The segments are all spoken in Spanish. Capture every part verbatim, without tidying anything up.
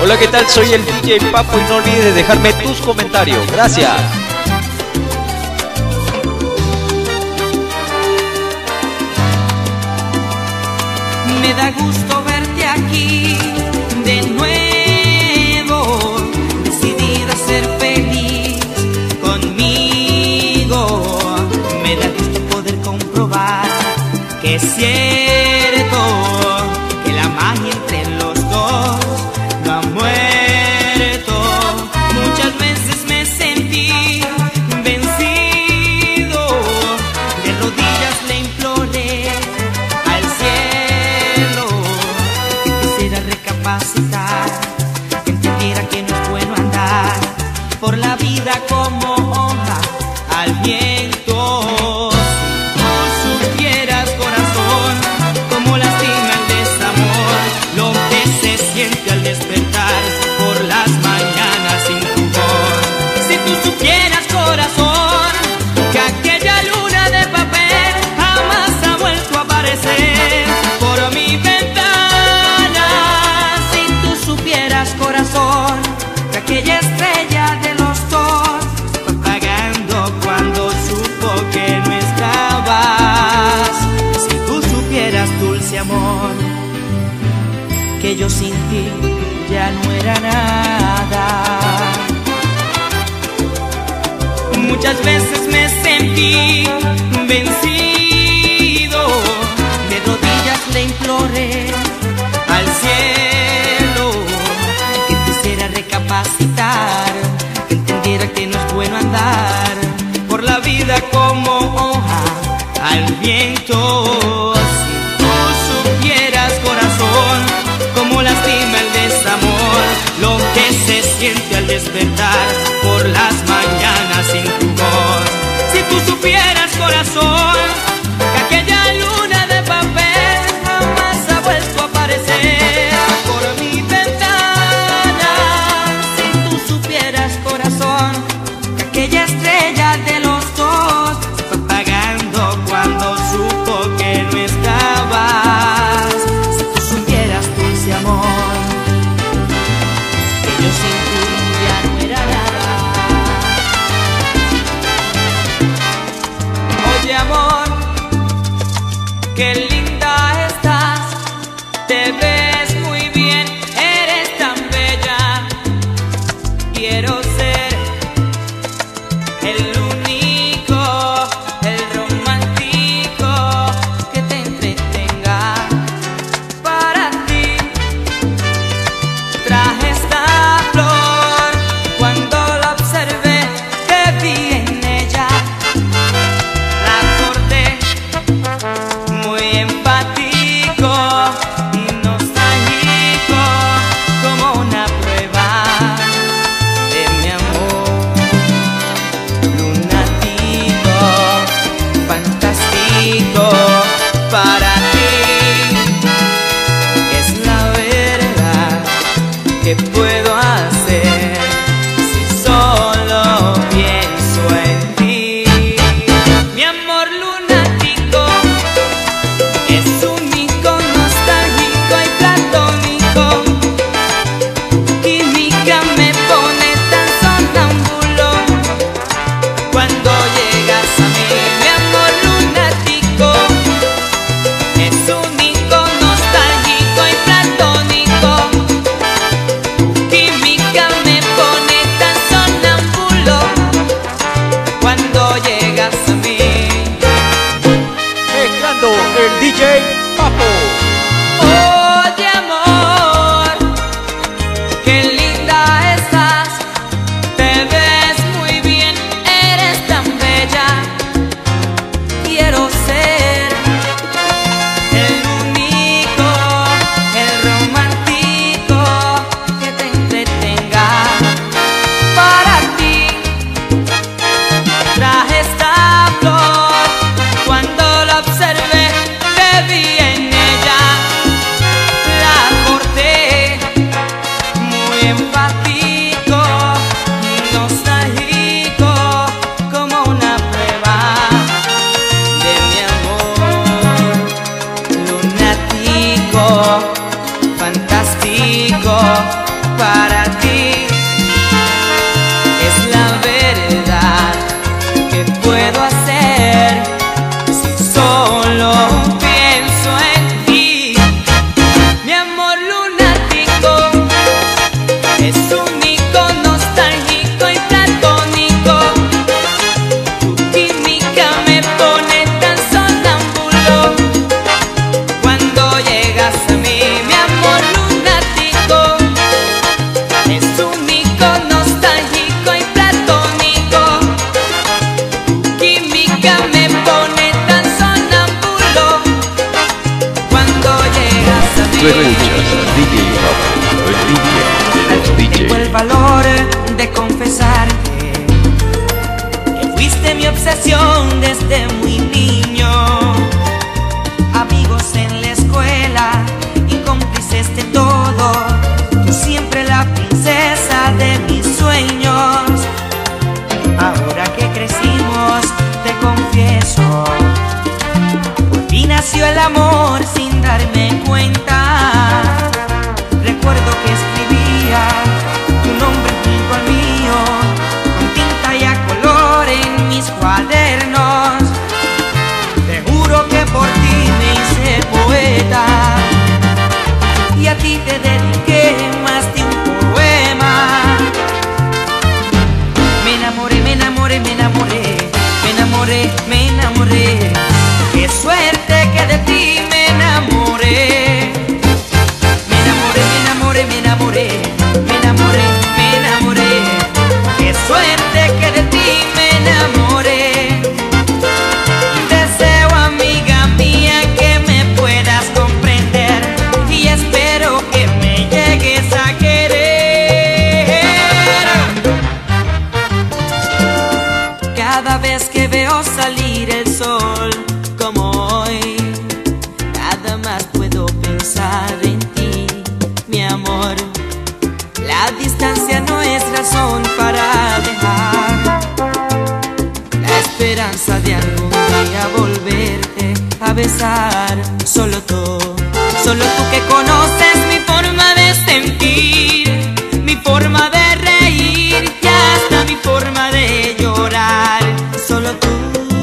Hola, ¿qué tal? Soy el D J Papo y no olvides dejarme tus comentarios. Gracias. Me da gusto verte aquí de nuevo, decidida a ser feliz conmigo. Me da gusto poder comprobar que es cierto que la magia entre los dos no ha muerto. Muchas veces me sentí vencido, de rodillas le imploré al cielo que quisiera recapacitar, que entendiera que no es bueno andar por la vida como hoja al viento. Aquella estrella de los dos fue apagando cuando supo que no estabas. Si tú supieras, dulce amor, que yo sin ti ya no era nada. Muchas veces me sentí vencido, de rodillas le imploré al cielo que quisiera recapacitar, que entendiera que no es bueno andar por la vida como hoja al viento. Si tú supieras, corazón, cómo lastima el desamor, lo que se siente al despertar por las mañanas sin tu voz. Si tú supieras, corazón, que aquella luna de papel jamás ha vuelto a aparecer por mi ventana. Si tú supieras, corazón, que aquella estrella de los dos se fue apagando cuando supo que no estabas. Si tú supieras, dulce amor, que yo sin ti ya no era nada. Oye, amor, qué linda estás, te ves muy bien, eres tan bella. Quiero ser el único, el romántico que te entretenga. Para ti traje esta flor, cuando la observé te vi en ella. La corté muy empático y nostálgico, como una prueba de mi amor. Lunático, fantástico, para ti es la verdad. ¿Qué puedo hacer si solo pienso en ti? Mi amor lunático es único, nostálgico y platónico. Tu química me pone tan sonámbulo cuando llegas a mí. Mi amor lunático es único, nostálgico y platónico. Tu química me pone tan sonámbulo cuando llegas a mí. Mezclando el D J Papo. Oye, amor, qué linda estás, te ves muy bien, eres tan bella. Quiero ser el único, el romántico que te entretenga. Para ti traje esta flor, cuando la observé te vi en ella. para ti. Es la verdad. ¿Qué puedo hacer si solo pienso en ti? Mi amor lunático es único, nostálgico y platónico. Tu química me pone tan sonámbulo cuando llegas a mí. Mi amor lunático es único, nostálgico y platónico. Tu química me pone tan sonámbulo cuando llegas a mí. Tú escuchas D J Papo, el D J de los D Js. Tengo el valor de confesarte que fuiste mi obsesión desde muy niño. Amigos en la escuela y cómplices de todo. Tú siempre la princesa de mis sueños. Ahora que crecimos, te confieso, por fin nació el amor sin darme cuenta. Recuerdo que escribía tu nombre junto al mío con tinta y a color en mis cuadernos. Te juro que por ti me hice poeta y a ti te dediqué más de un poema. Me enamoré, me enamoré, me enamoré, me enamoré, me enamoré. Qué suerte que de ti me enamoré. Me enamoré, me enamoré, me enamoré, me enamoré, me enamoré. Qué suerte que de ti me enamoré. Deseo, amiga mía, que me puedas comprender y espero que me llegues a querer. Cada vez que veo salir el sol como hoy, nada más puedo pensar en ti, mi amor. La distancia no es razón para dejar la esperanza de algún día volverte a besar. Solo tú, solo tú que conoces mi forma de sentir, mi forma de reír y hasta mi forma de llorar. Solo tú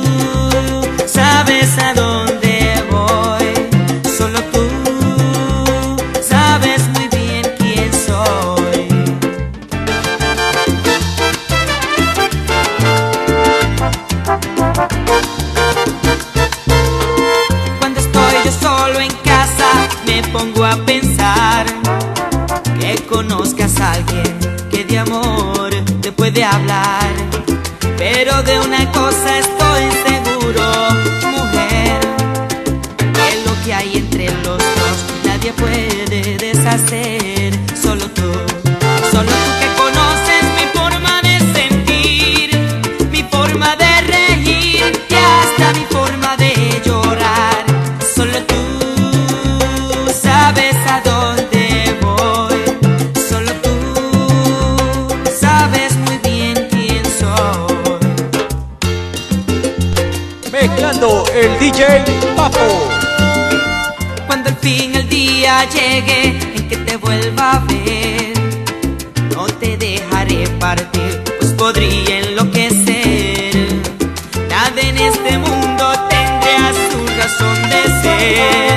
sabes a dónde voy. Solo tú sabes muy bien quién soy. Cuando estoy yo solo en casa me pongo a pensar que conozcas a alguien que de amor te puede hablar. Pero de una cosa estoy seguro, mujer, que lo que hay entre los dos nadie puede deshacer. Solo tú, solo tú que conoces mi forma de sentir, mi forma de reír y hasta mi forma de llorar. Solo tú sabes a dónde voy. Solo tú sabes muy bien quién soy. Mezclando el D J Papo. Cuando al fin el día llegue en que te vuelva a ver, no te dejaré partir, pues podría enloquecer. Nada en este mundo tendría su razón de ser.